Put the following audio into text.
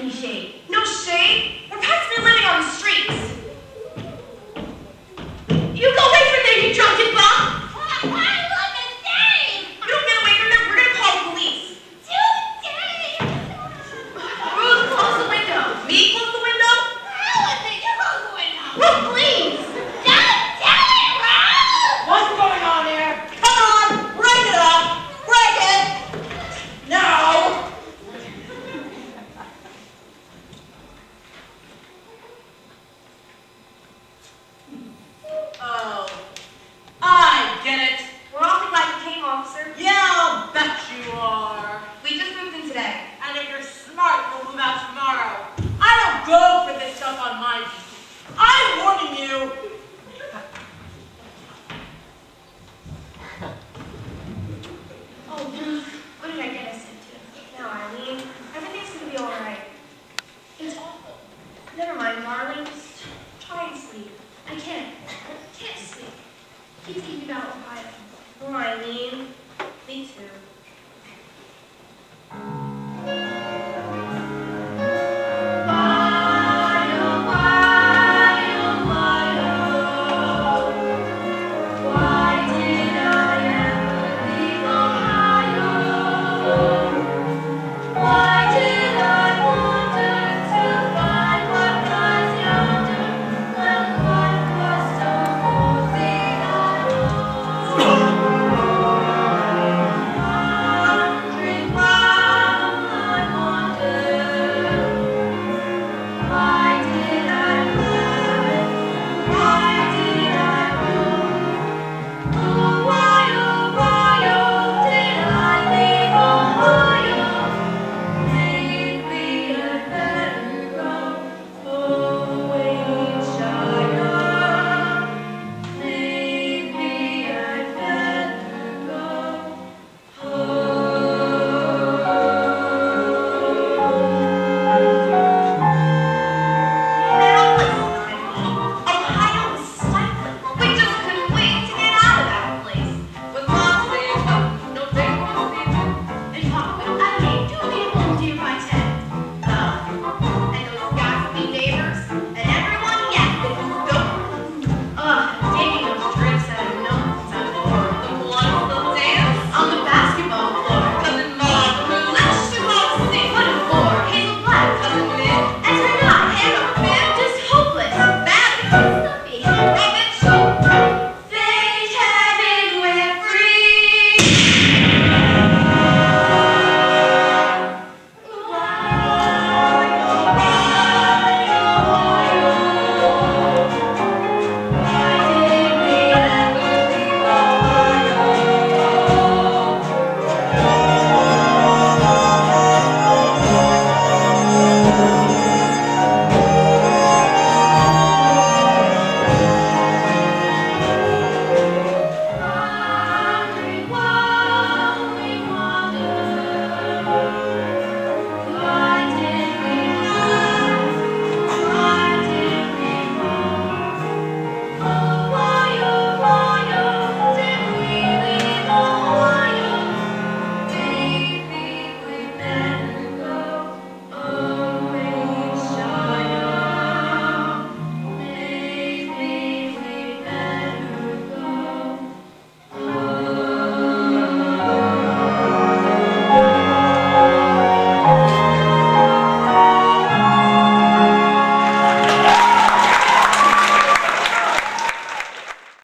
any shade. No shade? We're practically living on the streets. You go away from there, you drunken bum! Why look at Dave? You don't get away from there, we're gonna call the police. Dave! Ruth, close the window. Me close the window? You close the window. Ruth, please! Don't do it, Rose! What's going on here? Come on, break it up! Break it! No! Oh, I get it. We're awfully glad you came, officer. Yeah, I'll bet you are. We just moved in today. And if you're smart, you'll move out tomorrow. I don't go for this stuff on my... I'm warning you,